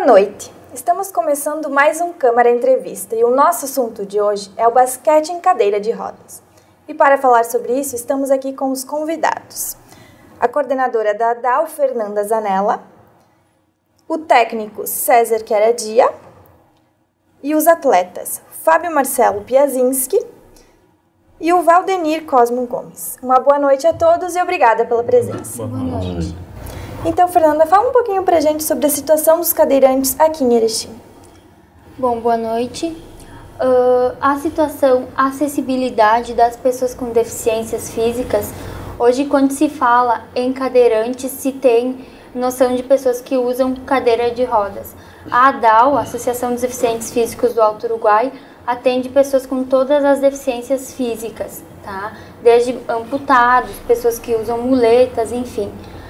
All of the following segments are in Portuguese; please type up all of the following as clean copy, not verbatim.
noite. Estamos começando mais um Câmara Entrevista e o nosso assunto de hoje é o basquete em cadeira de rodas. E para falar sobre isso, estamos aqui com os convidados. A coordenadora da ADAL, Fernanda Zanella, o técnico César Queradia e os atletas Fábio Marcelo Piazinski e o Valdenir Cosmo Gomes. Uma boa noite a todos e obrigada pela presença. Boa noite. Então, Fernanda, fala um pouquinho pra gente sobre a situação dos cadeirantes aqui em Erechim. Bom, boa noite. A situação, a acessibilidade das pessoas com deficiências físicas, hoje quando se fala em cadeirantes, se tem noção de pessoas que usam cadeira de rodas. A ADAL, a Associação dos Deficientes Físicos do Alto Uruguai, atende pessoas com todas as deficiências físicas, tá? Desde amputados, pessoas que usam muletas, enfim.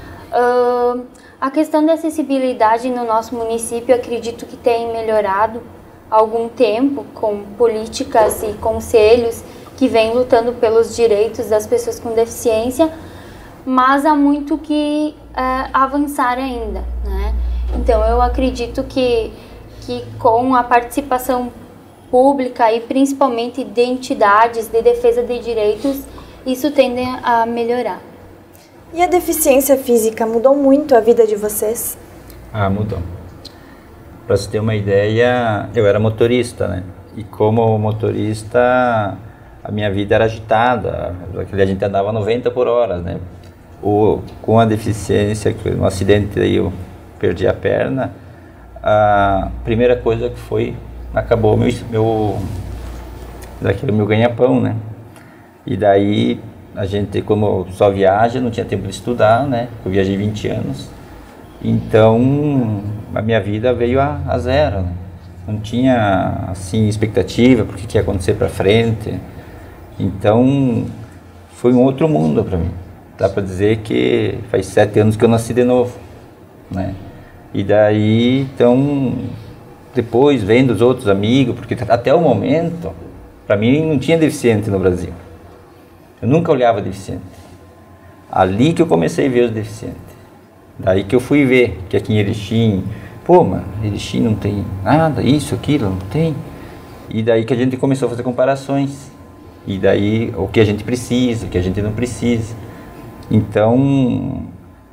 A questão da acessibilidade no nosso município, acredito que tem melhorado há algum tempo, com políticas e conselhos que vêm lutando pelos direitos das pessoas com deficiência, mas há muito que avançar ainda, né? Então, eu acredito que com a participação pública e principalmente de entidades de defesa de direitos, isso tende a melhorar. E a deficiência física mudou muito a vida de vocês? Mudou. Para você ter uma ideia, eu era motorista, né? E como motorista, a minha vida era agitada. A gente andava 90 por hora, né? Com a deficiência, no acidente aí eu perdi a perna, a primeira coisa que foi, acabou meu ganha-pão, né? E daí a gente, como só viaja, não tinha tempo de estudar, né? Eu viajei 20 anos. Então, a minha vida veio a zero, né? Não tinha, assim, expectativa porque que ia acontecer para frente. Então, foi um outro mundo para mim. Dá para dizer que faz 7 anos que eu nasci de novo, né? E daí, então, depois vendo os outros amigos, porque até o momento, para mim não tinha deficiente no Brasil. Eu nunca olhava deficiente. Ali que eu comecei a ver os deficientes. Daí que eu fui ver que aqui em Erechim, mano, Erechim não tem nada, isso, aquilo, não tem. E daí que a gente começou a fazer comparações. E daí o que a gente precisa, o que a gente não precisa. Então,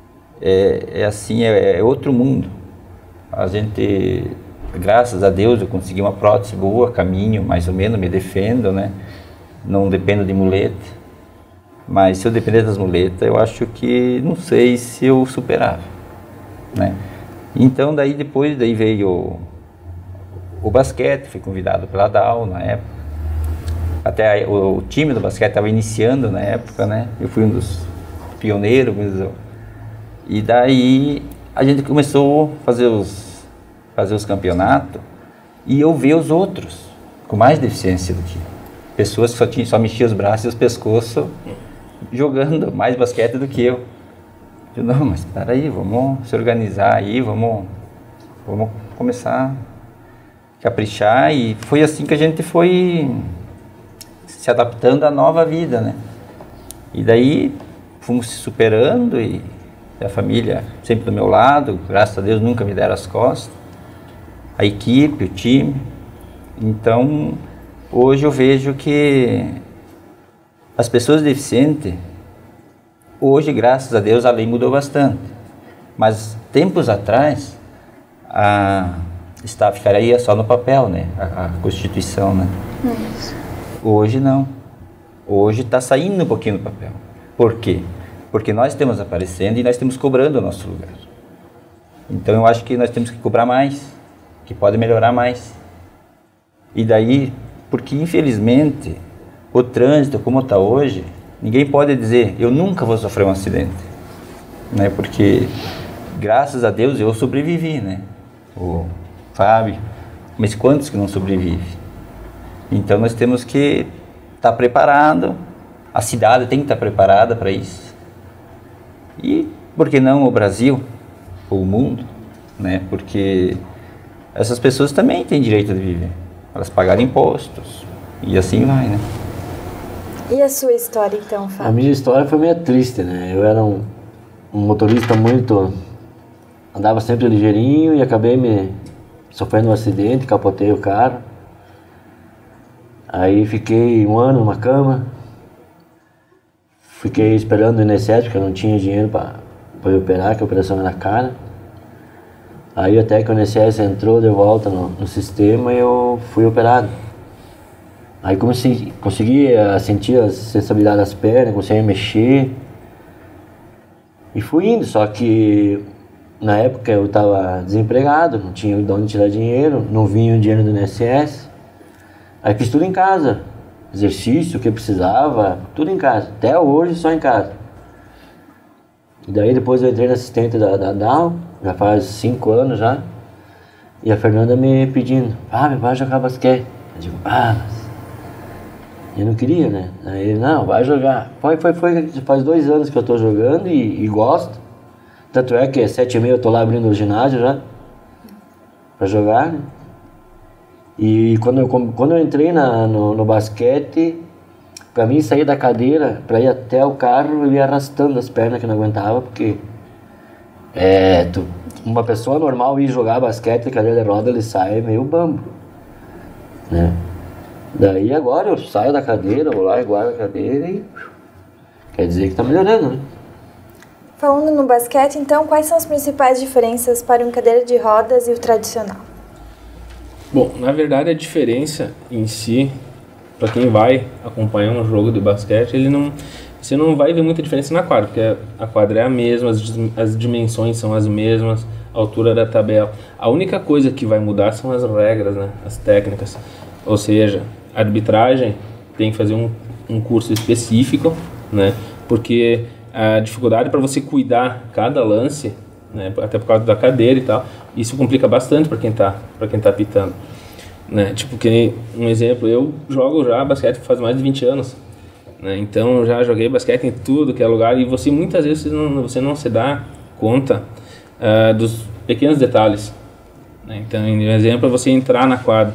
é outro mundo. A gente, graças a Deus, eu consegui uma prótese boa, caminho, mais ou menos, me defendo, né? Não dependo de muleta. Mas se eu depender das muletas, eu acho que não sei se eu superava, né? Então daí veio o basquete, fui convidado pela DAO na época. Até o time do basquete estava iniciando na época, né? Eu fui um dos pioneiros. E daí a gente começou a fazer os campeonatos e eu ver os outros com mais deficiência do que eu. Pessoas que só mexiam os braços e os pescoços jogando mais basquete do que eu. Não, mas espera aí, vamos se organizar aí, vamos começar a caprichar. E foi assim que a gente foi se adaptando à nova vida, né? E daí fomos se superando e a família sempre do meu lado, graças a Deus nunca me deram as costas. A equipe, o time. Então, hoje eu vejo que as pessoas deficientes, hoje, graças a Deus, a lei mudou bastante. Mas, tempos atrás, ficaria só no papel, né? A Constituição, né? Hoje não. Hoje está saindo um pouquinho do papel. Por quê? Porque nós estamos aparecendo e nós estamos cobrando o nosso lugar. Então, eu acho que nós temos que cobrar mais, que pode melhorar mais. E daí, porque, infelizmente, o trânsito, como está hoje, ninguém pode dizer, eu nunca vou sofrer um acidente, né? Porque, graças a Deus, eu sobrevivi, né? O Fábio, mas quantos que não sobrevivem? Então, nós temos que estar preparado, a cidade tem que estar preparada para isso. E, por que não o Brasil, ou o mundo, né? Porque essas pessoas também têm direito de viver, elas pagaram impostos, e assim vai, né? E a sua história, então, Fábio? A minha história foi meio triste, né? Eu era um motorista andava sempre ligeirinho e acabei me sofrendo um acidente, capotei o carro. Aí fiquei 1 ano numa cama. Fiquei esperando o INSS, porque eu não tinha dinheiro para operar, que a operação era cara. Aí até que o INSS entrou de volta no sistema, eu fui operado. Aí consegui sentir a sensibilidade das pernas, consegui mexer. E fui indo, só que na época eu estava desempregado, não tinha de onde tirar dinheiro, não vinha o dinheiro do INSS. Aí fiz tudo em casa, exercício, o que precisava, tudo em casa. Até hoje só em casa. E daí depois eu entrei na assistente da Down, já faz 5 anos já. E a Fernanda me pedindo, vai jogar basquete. Eu digo, mas... Eu não queria, né? Aí ele, não, vai jogar. Faz 2 anos que eu tô jogando e gosto. Tanto é que 7h30 eu tô lá abrindo o ginásio já. Pra jogar, né? E quando eu entrei no basquete, pra mim sair da cadeira, pra ir até o carro, eu ia arrastando as pernas que eu não aguentava, porque uma pessoa normal ir jogar basquete de cadeira de roda, ele sai meio bambo, né? Daí agora eu saio da cadeira, vou lá e guardo a cadeira e quer dizer que tá melhorando, né? Falando no basquete, então, quais são as principais diferenças para uma cadeira de rodas e o tradicional? Bom, na verdade a diferença em si, para quem vai acompanhar um jogo de basquete, você não vai ver muita diferença na quadra, porque a quadra é a mesma, as dimensões são as mesmas, a altura da tabela. A única coisa que vai mudar são as regras, né? As técnicas. Ou seja, a arbitragem tem que fazer um curso específico, né? Porque a dificuldade para você cuidar cada lance, né? Até por causa da cadeira e tal, isso complica bastante para quem tá apitando, né? Tipo, que um exemplo, eu jogo já basquete faz mais de 20 anos, né? Então eu já joguei basquete em tudo que é lugar e você muitas vezes você não se dá conta dos pequenos detalhes, né? Então, um exemplo é você entrar na quadra,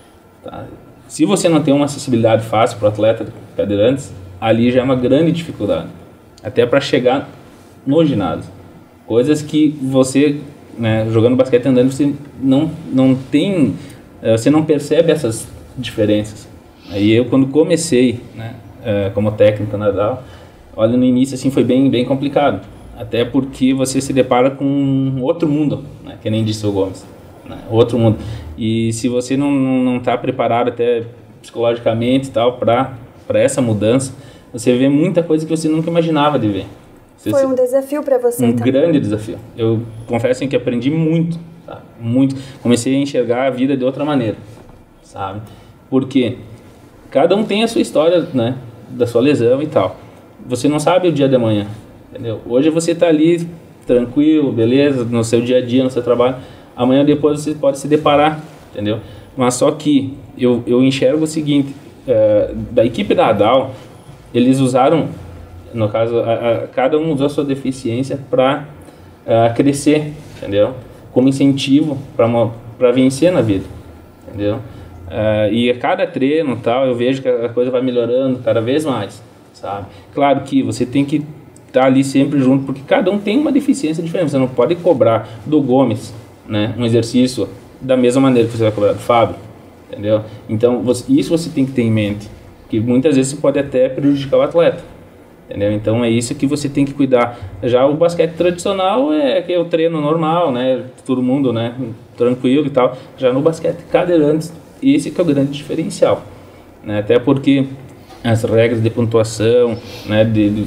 tá? Se você não tem uma acessibilidade fácil para o atleta cadeirantes, ali já é uma grande dificuldade, até para chegar no ginásio. Coisas que você, né, jogando basquete andando, você não tem, você não percebe essas diferenças. Aí eu, quando comecei, né, como técnico na DAO, olha, no início assim foi bem complicado, até porque você se depara com outro mundo, né, que nem disse o Gomes, né, outro mundo. E se você não está preparado até psicologicamente e tal para essa mudança, você vê muita coisa que você nunca imaginava de ver. Foi um desafio para você também. também. Grande desafio. Eu confesso que aprendi muito, sabe? Muito. Comecei a enxergar a vida de outra maneira, sabe? Porque cada um tem a sua história, né, da sua lesão e tal. Você não sabe o dia de amanhã, entendeu? Hoje você está ali tranquilo, beleza, no seu dia a dia, no seu trabalho. Amanhã depois você pode se deparar, entendeu? Mas só que eu enxergo o seguinte, da equipe da ADAL, eles usaram, no caso, cada um usou a sua deficiência para crescer, entendeu? Como incentivo para vencer na vida, entendeu? E a cada treino tal, eu vejo que a coisa vai melhorando cada vez mais, sabe? Claro que você tem que estar ali sempre junto, porque cada um tem uma deficiência diferente. Você não pode cobrar do Gomes, né, um exercício da mesma maneira que você vai cobrar do Fábio, entendeu? Então, isso você tem que ter em mente, que muitas vezes pode até prejudicar o atleta, entendeu? Então é isso que você tem que cuidar. Já o basquete tradicional que é o treino normal, né, todo mundo, né, tranquilo e tal. Já no basquete cadeirantes, esse que é o grande diferencial, né? Até porque as regras de pontuação, né,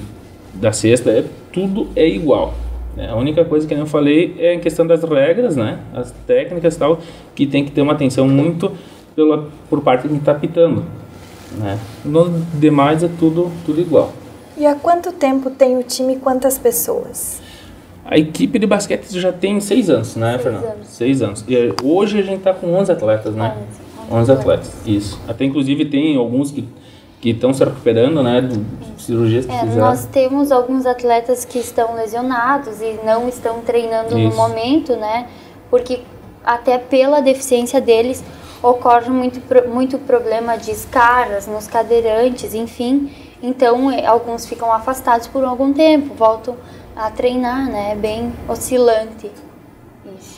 da cesta, tudo é igual. A única coisa que eu falei é em questão das regras, né, as técnicas e tal, que tem que ter uma atenção muito por parte de quem está apitando, né? No demais é tudo igual. E há quanto tempo tem o time e quantas pessoas? A equipe de basquete já tem 6 anos, né, Fernanda? 6 anos. E hoje a gente está com 11 atletas, né? 11 atletas, isso. Até inclusive tem alguns que estão se recuperando, né, de cirurgias que fizeram. Nós temos alguns atletas que estão lesionados e não estão treinando no momento, né, porque até pela deficiência deles ocorre muito problema de escaras nos cadeirantes, enfim. Então, alguns ficam afastados por algum tempo, voltam a treinar, né, bem oscilante. Isso.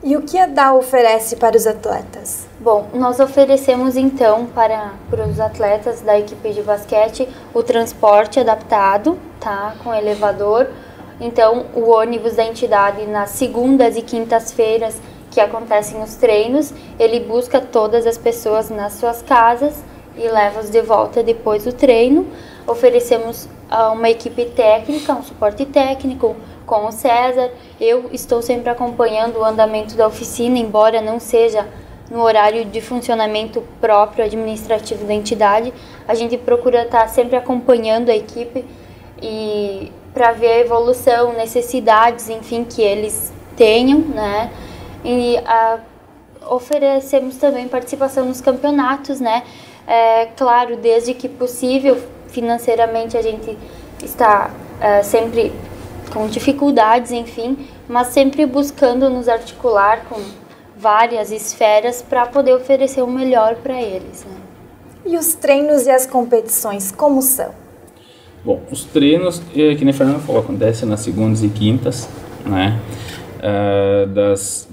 E o que a DA oferece para os atletas? Bom, nós oferecemos então para os atletas da equipe de basquete o transporte adaptado, tá, com elevador. Então, o ônibus da entidade nas segundas e quintas-feiras que acontecem os treinos, ele busca todas as pessoas nas suas casas e leva-os de volta depois do treino. Oferecemos uma equipe técnica, um suporte técnico com o César. Eu estou sempre acompanhando o andamento da oficina, embora não seja no horário de funcionamento próprio administrativo da entidade. A gente procura estar sempre acompanhando a equipe e para ver a evolução, necessidades, enfim, que eles tenham, né? E oferecemos também participação nos campeonatos, né? Claro, desde que possível, financeiramente a gente está sempre com dificuldades, enfim, mas sempre buscando nos articular com várias esferas para poder oferecer o melhor para eles, né? E os treinos e as competições, como são? Bom, os treinos, que nem a Fernanda falou, acontecem nas segundas e quintas, né? Das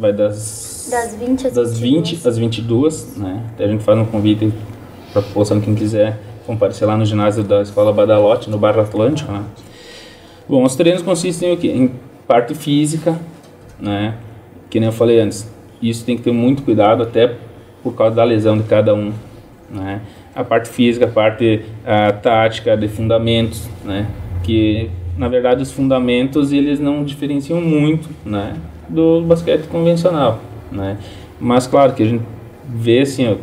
20 às 22, né? Até a gente faz um convite para a população, quem quiser comparecer lá no ginásio da Escola Badalote, no Bairro Atlântico, né? Bom, os treinos consistem em o quê? Em parte física, né? Que nem eu falei antes, isso tem que ter muito cuidado, até por causa da lesão de cada um, né? A parte física, a parte tática, de fundamentos, né? Que, na verdade, os fundamentos, eles não diferenciam muito, né? Do basquete convencional, né? Mas, claro, que a gente vê, assim, ó,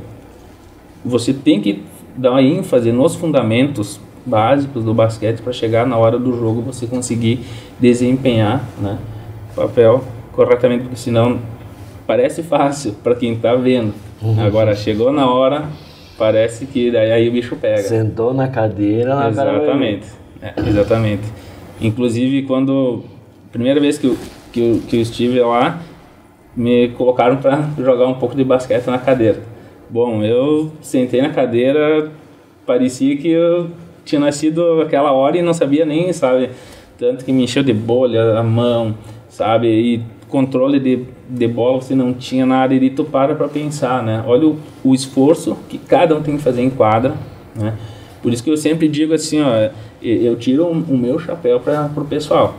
você tem que dar uma ênfase nos fundamentos básicos do basquete para chegar na hora do jogo você conseguir desempenhar, né, o papel corretamente, porque senão parece fácil para quem está vendo. Agora chegou na hora, parece que daí aí o bicho pega. Sentou na cadeira, na exatamente, exatamente. Inclusive, quando primeira vez que eu estive lá, me colocaram para jogar um pouco de basquete na cadeira. Bom, eu sentei na cadeira, parecia que eu tinha nascido aquela hora e não sabia nem, sabe? Tanto que me encheu de bolha a mão, sabe? E controle de bola você não tinha nada, e tu para pensar, né? Olha o esforço que cada um tem que fazer em quadra, né? Por isso que eu sempre digo assim, ó, eu tiro o meu chapéu para o pessoal.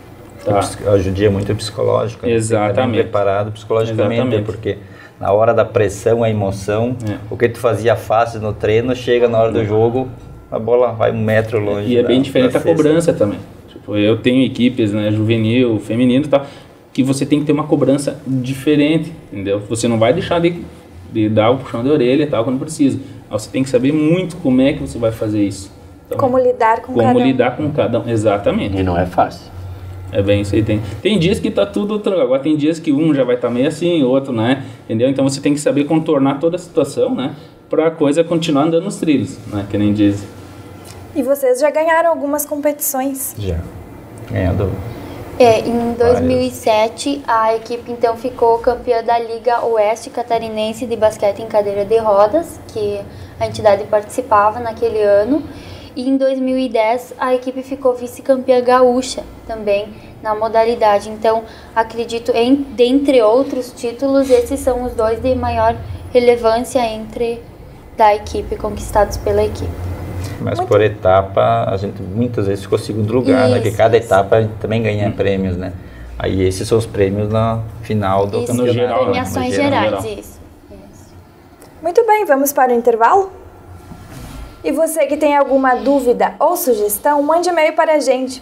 Tá? A judia é muito psicológica. Exatamente. Preparado psicologicamente, exatamente. Porque na hora da pressão, a emoção, o que tu fazia fácil no treino, chega na hora do jogo, a bola vai 1 metro longe. E é bem diferente a cobrança também. Tipo, eu tenho equipes, né, juvenil, feminino e tal, que você tem que ter uma cobrança diferente, entendeu? Você não vai deixar de dar o puxão de orelha e tal quando precisa. Você tem que saber muito como é que você vai fazer isso. Então, como lidar com cada um. Como lidar com cada um, exatamente. E não é fácil. É bem isso aí. Tem dias que tá tudo tranquilo, agora tem dias que um já vai estar meio assim, outro, né? Entendeu? Então você tem que saber contornar toda a situação, né? Pra coisa continuar andando nos trilhos, né? Que nem dizem. E vocês já ganharam algumas competições? Já. Ganhando. Em 2007, a equipe então ficou campeã da Liga Oeste Catarinense de Basquete em Cadeira de Rodas, que a entidade participava naquele ano. E em 2010, a equipe ficou vice-campeã gaúcha também na modalidade. Então, acredito, dentre outros títulos, esses são os 2 de maior relevância da equipe, conquistados pela equipe. Mas por etapa, a gente muitas vezes ficou 2º lugar, né? Porque cada etapa a gente também ganha prêmios, né? Aí esses são os prêmios na final do campeonato. Geral, premiações gerais, isso. Muito bem, vamos para o intervalo? E você que tem alguma dúvida ou sugestão, mande e-mail para a gente,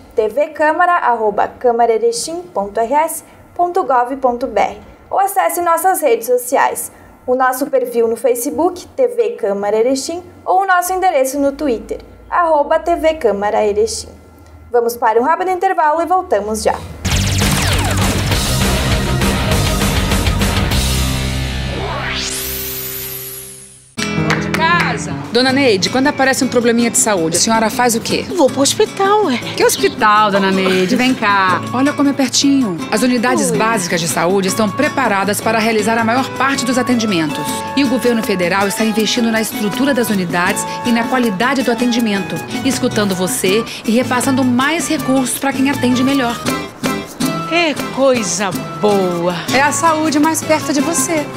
tvcamara@camaraerechim.rs.gov.br, ou acesse nossas redes sociais, o nosso perfil no Facebook, TV Câmara Erechim, ou o nosso endereço no Twitter, @TV Câmara Erechim. Vamos para um rápido intervalo e voltamos já. Dona Neide, quando aparece um probleminha de saúde, a senhora faz o quê? Vou pro hospital, ué. Que hospital, dona Neide? Vem cá. Olha como é pertinho. As unidades básicas de saúde estão preparadas para realizar a maior parte dos atendimentos. E o governo federal está investindo na estrutura das unidades e na qualidade do atendimento, escutando você e repassando mais recursos para quem atende melhor. Coisa boa. É a saúde mais perto de você.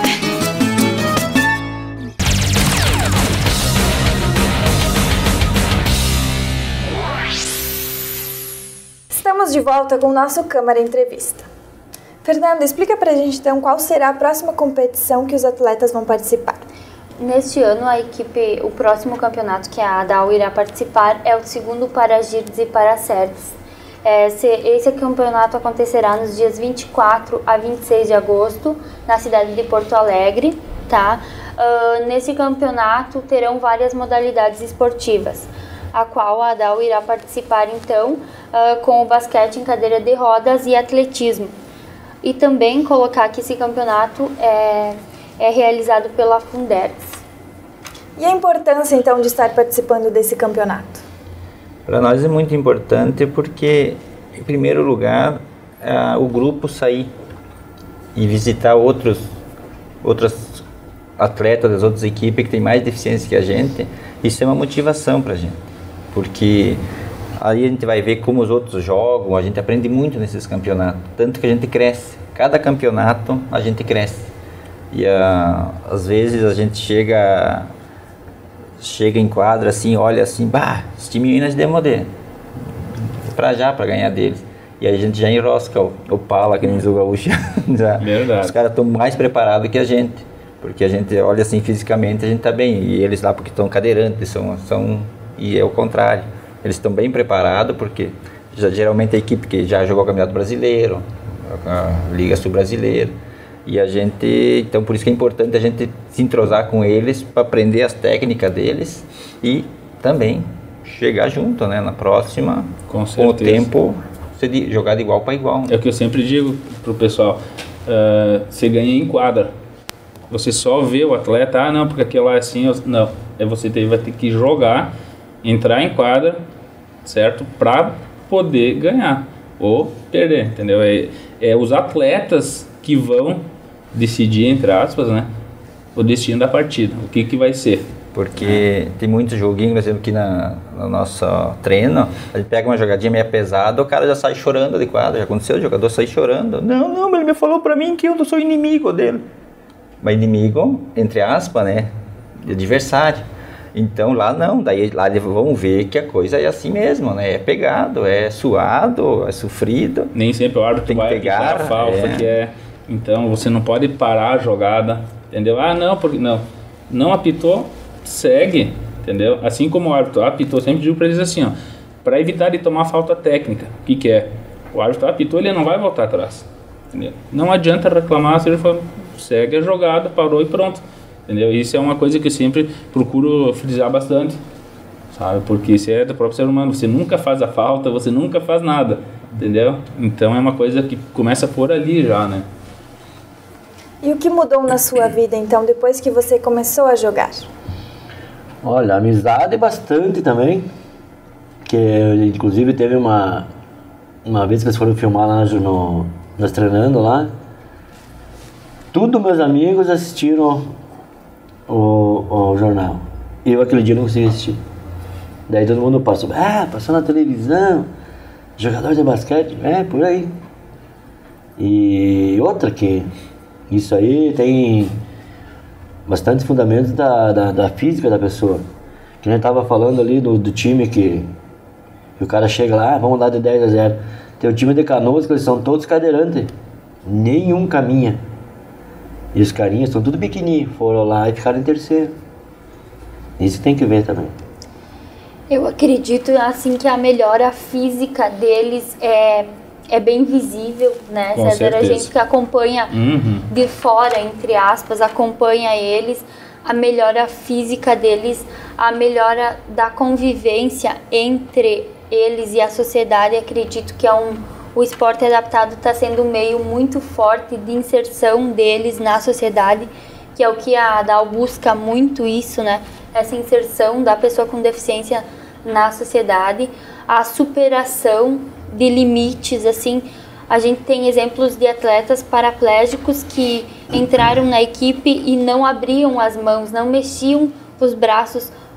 Estamos de volta com o nosso Câmara Entrevista. Fernando, explica pra gente então qual será a próxima competição que os atletas vão participar. Neste ano, o próximo campeonato que a ADAL irá participar é o segundo Paragirdes e Paracerdes. Esse campeonato acontecerá nos dias 24 a 26 de agosto, na cidade de Porto Alegre, tá? Nesse campeonato terão várias modalidades esportivas, a qual a ADAL irá participar então com o basquete em cadeira de rodas e atletismo. E também colocar que esse campeonato é realizado pela Fundergs. E a importância então de estar participando desse campeonato? Para nós é muito importante porque, em primeiro lugar, o grupo sair e visitar outros atletas das outras equipes que têm mais deficiência que a gente. Isso é uma motivação para a gente, porque aí a gente vai ver como os outros jogam, a gente aprende muito nesses campeonatos, tanto que a gente cresce. Cada campeonato a gente cresce. E às vezes a gente chega em quadra assim, olha assim, esse time Minas Demodê, para ganhar deles. E aí a gente já enrosca o pala, que nem diz o gaúcho. Os caras estão mais preparados que a gente, porque a gente olha assim fisicamente, a gente está bem, e eles lá porque estão cadeirantes, e é o contrário, eles estão bem preparados, porque geralmente a equipe que já jogou o Campeonato Brasileiro, a Liga Sul-Brasileira, e a gente, então por isso que é importante a gente se entrosar com eles para aprender as técnicas deles e também chegar junto, né, na próxima, com o tempo, jogar de igual para igual. É o que eu sempre digo pro pessoal, você ganha em quadra, você só vê o atleta, não, porque aquilo lá é assim, não, você vai ter que jogar, entrar em quadra, certo, para poder ganhar ou perder, entendeu? É os atletas que vão decidir, entre aspas, né, o destino da partida, o que vai ser. Porque tem muitos joguinhos, por exemplo, aqui no nosso treino, a gente pega uma jogadinha meio pesada, o cara já sai chorando de quadra. Já aconteceu, o jogador sai chorando. Não, ele me falou pra mim que eu sou inimigo dele. Mas inimigo, entre aspas, né, de adversário. Então lá não, daí lá eles vão ver que a coisa é assim mesmo, né, é pegado, é suado, é sofrido. Nem sempre o árbitro tem que vai pegar a falta que é. Então você não pode parar a jogada, entendeu? Porque não apitou, segue, entendeu? Assim como o árbitro apitou, sempre digo para eles assim, para evitar de tomar falta técnica, o que é? O árbitro apitou, ele não vai voltar atrás, entendeu? Não adianta reclamar, se ele for, segue a jogada, parou e pronto, entendeu? Isso é uma coisa que eu sempre procuro frisar bastante, sabe? Porque isso é do próprio ser humano, você nunca faz a falta, você nunca faz nada, entendeu? Então é uma coisa que começa por ali já, né? E o que mudou na sua vida, então, depois que você começou a jogar? Olha, amizade bastante também, que inclusive teve uma vez que eles foram filmar lá nós treinando lá, todos meus amigos assistiram o jornal, e eu aquele dia não consegui assistir. Daí todo mundo passou na televisão, jogador de basquete, por aí. E outra que isso aí tem bastante fundamentos da física da pessoa. Que a gente tava falando ali do time que o cara chega lá, vamos dar de 10-0. Tem o time de Canoas que eles são todos cadeirantes, nenhum caminha. E os carinhas estão tudo pequenininhos, foram lá e ficaram em terceiro. Isso tem que ver também. Eu acredito assim que a melhora física deles é bem visível, né, Com César? certeza. A gente que acompanha de fora, entre aspas, acompanha eles, a melhora física deles, a melhora da convivência entre eles e a sociedade. Acredito que o esporte adaptado está sendo um meio muito forte de inserção deles na sociedade, que é o que a ADAL busca muito isso, né? Essa inserção da pessoa com deficiência na sociedade, a superação de limites, assim. A gente tem exemplos de atletas paraplégicos que entraram na equipe e não abriam as mãos, não mexiam os braços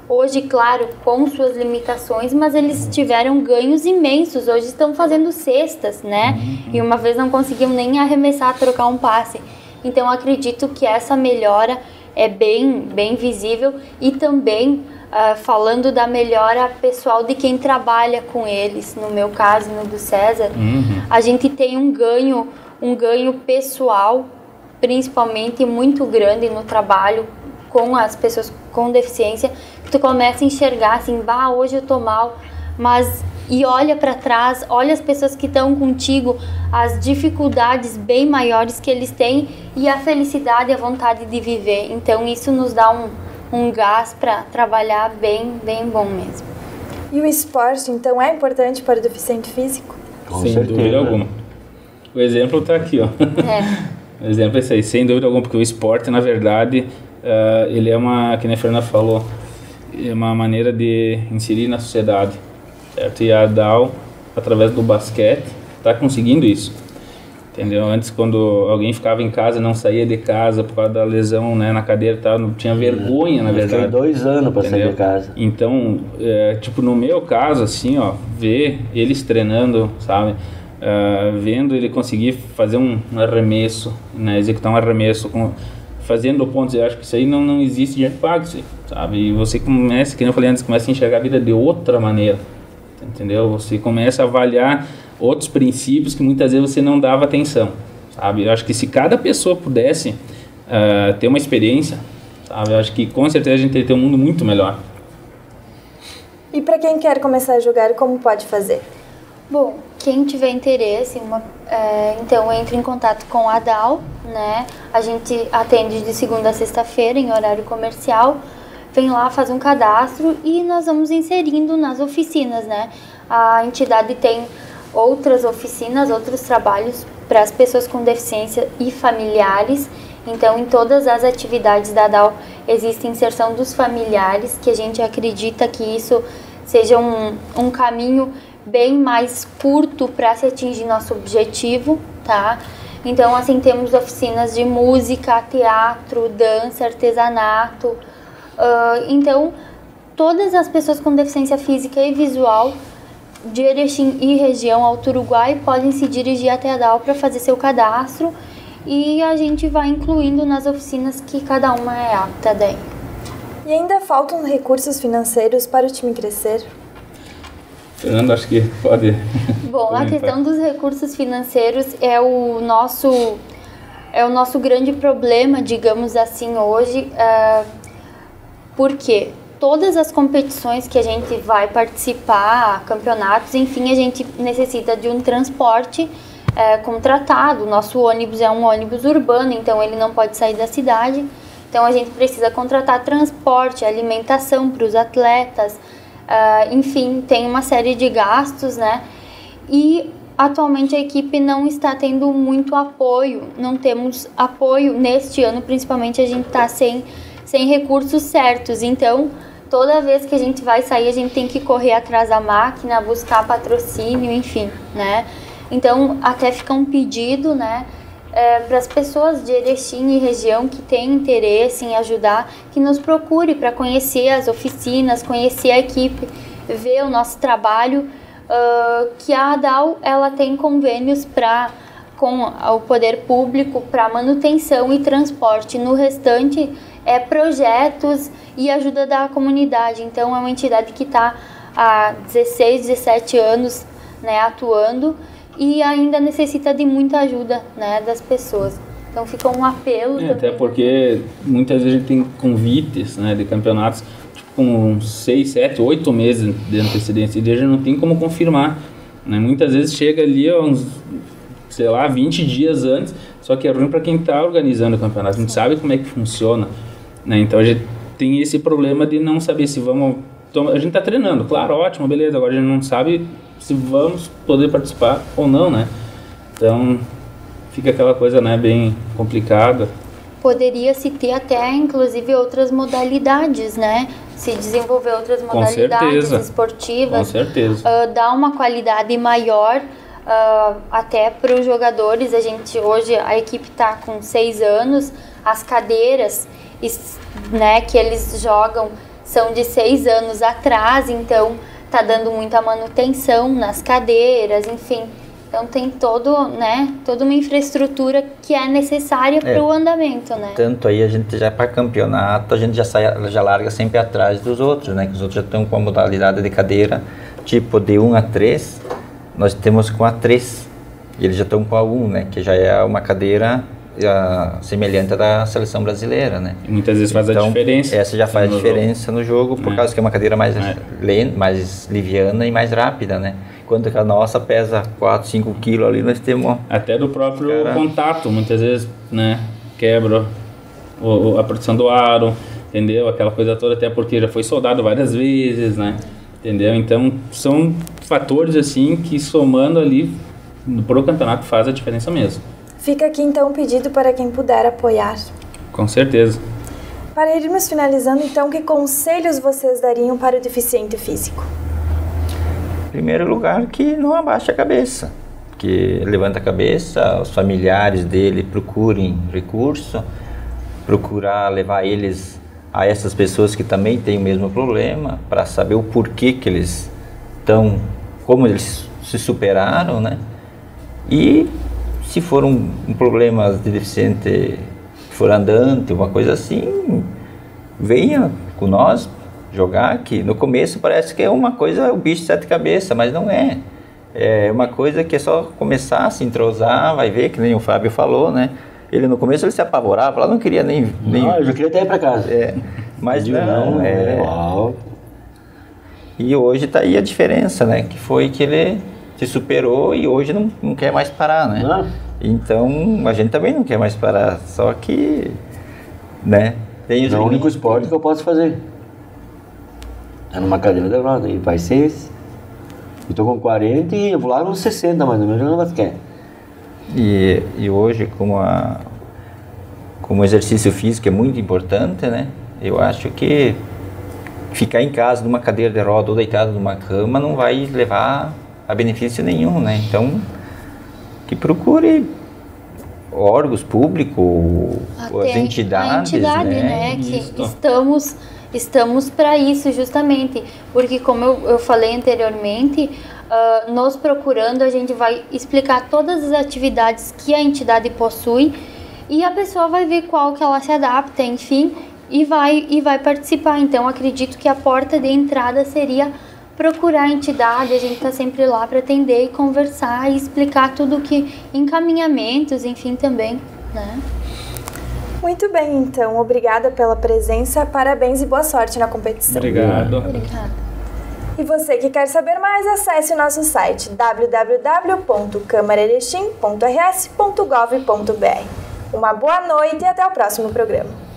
Hoje, claro, com suas limitações, mas eles tiveram ganhos imensos. Hoje estão fazendo cestas, né? E uma vez não conseguiam nem arremessar, trocar um passe. Então, acredito que essa melhora é bem visível. E também, falando da melhora pessoal de quem trabalha com eles, no meu caso, no do César, a gente tem um ganho pessoal, principalmente muito grande no trabalho com as pessoas com deficiência, que tu começa a enxergar assim, hoje eu tô mal, e olha para trás, olha as pessoas que estão contigo, as dificuldades bem maiores que eles têm e a felicidade e a vontade de viver. Então isso nos dá um gás para trabalhar bem bom mesmo. E o esporte, então, é importante para o deficiente físico? Sem dúvida alguma. O exemplo está aqui, ó. O exemplo é esse aí, sem dúvida alguma, porque o esporte, na verdade, ele é que nem a Fernanda falou, é uma maneira de inserir na sociedade, certo? E a DAO, através do basquete, está conseguindo isso, entendeu? Antes, quando alguém ficava em casa, não saía de casa por causa da lesão, né, na cadeira e tal, não tinha vergonha, na verdade. Fiquei 2 anos para sair de casa. Então, tipo, no meu caso, assim, ó, ver eles treinando, sabe? Vendo ele conseguir fazer um arremesso, né, executar um arremesso fazendo pontos, eu acho que isso aí não existe dinheiro pago, sabe? E você começa, como eu falei antes, começa a enxergar a vida de outra maneira, entendeu? Você começa a avaliar outros princípios que muitas vezes você não dava atenção, sabe? Eu acho que se cada pessoa pudesse ter uma experiência, sabe? Eu acho que com certeza a gente teria um mundo muito melhor. E para quem quer começar a jogar, como pode fazer? Bom, quem tiver interesse, então entre em contato com a DAO, né? A gente atende de segunda a sexta-feira em horário comercial. Vem lá, faz um cadastro e nós vamos inserindo nas oficinas, né? A entidade tem outras oficinas, outros trabalhos para as pessoas com deficiência e familiares. Então, em todas as atividades da DAO existe inserção dos familiares, que a gente acredita que isso seja um caminho bem mais curto para se atingir nosso objetivo, tá? Então, assim, temos oficinas de música, teatro, dança, artesanato. Então, todas as pessoas com deficiência física e visual de Erechim e região Alto Uruguai podem se dirigir até a DAO para fazer seu cadastro e a gente vai incluindo nas oficinas que cada uma é apta daí. E ainda faltam recursos financeiros para o time crescer? Fernando, acho que pode. Bom, a questão dos recursos financeiros é o nosso grande problema, digamos assim, hoje, porque todas as competições que a gente vai participar, campeonatos, enfim, a gente necessita de um transporte contratado. Nosso ônibus é um ônibus urbano, então ele não pode sair da cidade. Então a gente precisa contratar transporte, alimentação para os atletas, enfim, tem uma série de gastos, né? E atualmente a equipe não está tendo muito apoio, não temos apoio neste ano, principalmente a gente está sem recursos certos. Então, toda vez que a gente vai sair, a gente tem que correr atrás da máquina, buscar patrocínio, enfim, né? Então, até fica um pedido, né, para as pessoas de Erechim e região que têm interesse em ajudar, que nos procure para conhecer as oficinas, conhecer a equipe, ver o nosso trabalho, que a DAO ela tem convênios com o poder público para manutenção e transporte. No restante, projetos e ajuda da comunidade. Então, é uma entidade que está há 16, 17 anos, né, atuando e ainda necessita de muita ajuda, né, das pessoas. Então, fica um apelo também. Até porque muitas vezes a gente tem convites, né, de campeonatos com 6, 7, 8 meses de antecedência e a gente não tem como confirmar, né? Muitas vezes chega ali uns, 20 dias antes, só que é ruim para quem está organizando o campeonato, a gente sabe como é que funciona, né? Então a gente tem esse problema de não saber se vamos... A gente está treinando, claro, ótimo, beleza, agora a gente não sabe se vamos poder participar ou não, né? Então fica aquela coisa, né, bem complicada. Poderia-se ter até, inclusive, outras modalidades, né? Se desenvolver outras modalidades esportivas. Com certeza. Dar uma qualidade maior até para os jogadores. Hoje, a equipe está com 6 anos. As cadeiras, né, que eles jogam são de 6 anos atrás, então tá dando muita manutenção nas cadeiras, enfim. Então tem toda uma infraestrutura que é necessária para o andamento, né? Tanto aí a gente já para campeonato, a gente já larga sempre atrás dos outros, né? Que os outros já estão com a modalidade de cadeira tipo de 1 a 3, nós temos com a 3. E eles já estão com a 1, né? Que já é uma cadeira semelhante à da seleção brasileira, né? E muitas vezes faz a diferença. Essa já faz a diferença no jogo, por causa que é uma cadeira mais lenta, mais liviana e mais rápida, né? Enquanto que a nossa pesa 4, 5 quilos ali, nós temos... Até do próprio contato, muitas vezes, né? Quebra a proteção do aro, entendeu? Aquela coisa toda, até porque já foi soldado várias vezes, né? Entendeu? Então, são fatores, assim, que somando ali pro campeonato faz a diferença mesmo. Fica aqui, então, um pedido para quem puder apoiar. Com certeza. Para irmos finalizando, então, que conselhos vocês dariam para o deficiente físico? Em primeiro lugar, que não abaixe a cabeça, que levanta a cabeça, os familiares dele procurem recurso, procurar levar eles a essas pessoas que também têm o mesmo problema, para saber o porquê que eles estão, como eles se superaram, né? E se for um problema de deficiente, for andante, uma coisa assim, venha com nós jogar, que no começo parece que é uma coisa, o bicho de 7 cabeças, mas não é. É uma coisa que é só começar a se entrosar, vai ver, que nem o Fábio falou, né? Ele no começo ele se apavorava, falava, não queria nem... Não, eu já queria até ir para casa. Mas não, E hoje tá aí a diferença, né? Que foi que ele se superou e hoje não quer mais parar, né? Não. Então, a gente também não quer mais parar, só que, né? Tem os é o único esporte que eu posso fazer. É numa cadeira de roda, e vai ser esse. Eu tô com 40 e eu vou lá nos 60 mais ou menos, jogando basquete. E hoje, como o exercício físico é muito importante, né? Eu acho que ficar em casa numa cadeira de roda ou deitado numa cama não vai levar a benefício nenhum, né? Então, que procure órgãos públicos, as entidades, né? Que estamos para isso justamente, porque como eu falei anteriormente, nos procurando a gente vai explicar todas as atividades que a entidade possui e a pessoa vai ver qual que ela se adapta, enfim, e vai participar. Então acredito que a porta de entrada seria procurar a entidade, a gente está sempre lá para atender e conversar e explicar tudo que encaminhamentos, enfim, também, né? Muito bem, então. Obrigada pela presença, parabéns e boa sorte na competição. Obrigado. Obrigada. E você que quer saber mais, acesse o nosso site www.camaraerechim.rs.gov.br. Uma boa noite e até o próximo programa.